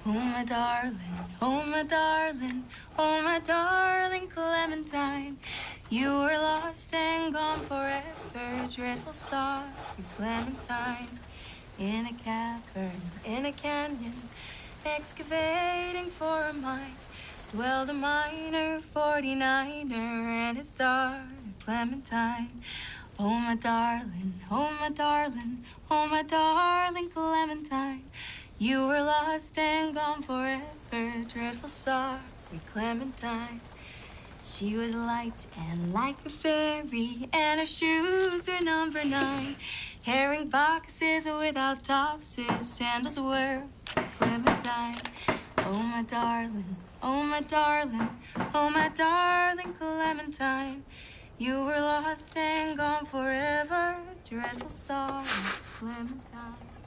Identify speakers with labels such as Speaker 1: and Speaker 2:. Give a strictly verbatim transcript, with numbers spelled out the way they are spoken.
Speaker 1: Oh, my darling, oh, my darling, oh, my darling Clementine. You were lost and gone forever, dreadful sorry, Clementine. In a cavern, in a canyon, excavating for a mine, dwelled a miner, forty-niner, and his daughter, Clementine. Oh, my darling, oh, my darling, oh, my darling Clementine. You were lost and gone forever, dreadful sorry, Clementine. She was light and like a fairy, and her shoes were number nine. Herring boxes without topses, sandals were Clementine. Oh, my darling, oh, my darling, oh, my darling Clementine. You were lost and gone forever, dreadful sorry, Clementine.